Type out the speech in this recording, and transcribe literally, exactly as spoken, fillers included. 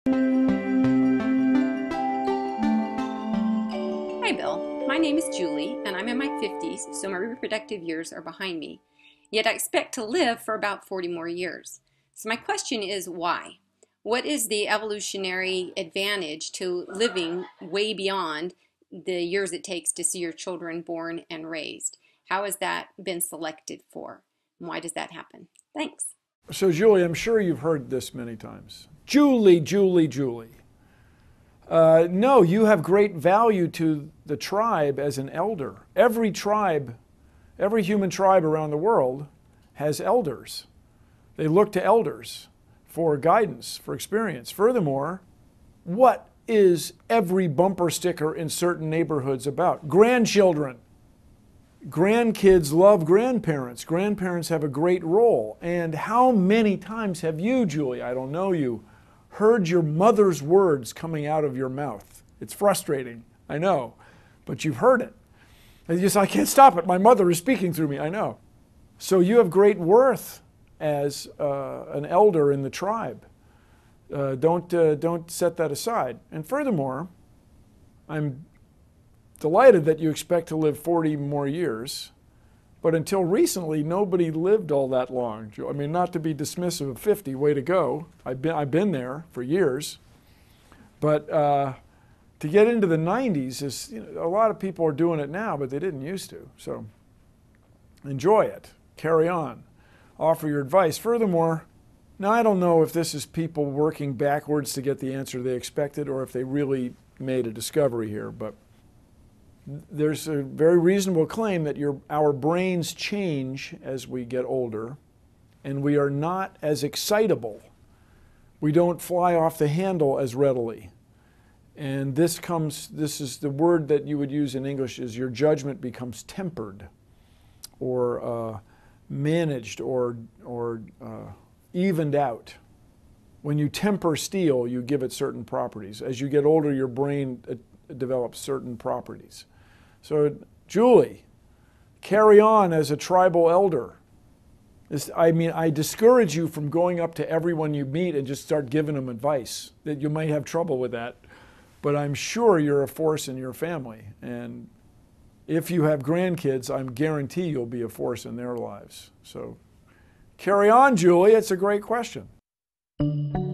Hi Bill, my name is Julie and I'm in my fifties, so my reproductive years are behind me. Yet I expect to live for about forty more years. So my question is why? What is the evolutionary advantage to living way beyond the years it takes to see your children born and raised? How has that been selected for? And why does that happen? Thanks. So Julie, I'm sure you've heard this many times. Julie, Julie, Julie. Uh, no, you have great value to the tribe as an elder. Every tribe, every human tribe around the world has elders. They look to elders for guidance, for experience. Furthermore, what is every bumper sticker in certain neighborhoods about? Grandchildren. Grandkids love grandparents. Grandparents have a great role. And how many times have you, Julie, I don't know you, heard your mother's words coming out of your mouth? It's frustrating, I know, but you've heard it. And you say, I can't stop it. My mother is speaking through me, I know. So you have great worth as uh, an elder in the tribe. Uh, don't, uh, don't set that aside. And furthermore, I'm delighted that you expect to live forty more years, but until recently, nobody lived all that long. I mean, not to be dismissive of fifty, way to go. I've been, I've been there for years. But uh, to get into the nineties, is, you know, a lot of people are doing it now, but they didn't used to. So enjoy it. Carry on. Offer your advice. Furthermore, now I don't know if this is people working backwards to get the answer they expected or if they really made a discovery here, but there's a very reasonable claim that your, our brains change as we get older, and we are not as excitable. We don't fly off the handle as readily. And this comes, this is the word that you would use in English is your judgment becomes tempered or uh, managed or, or uh, evened out. When you temper steel, you give it certain properties. As you get older, your brain uh, develops certain properties. So, Julie, carry on as a tribal elder. This, I mean, I discourage you from going up to everyone you meet and just start giving them advice. That you may have trouble with that, but I'm sure you're a force in your family. And if you have grandkids, I'm guarantee you'll be a force in their lives. So, carry on, Julie. It's a great question.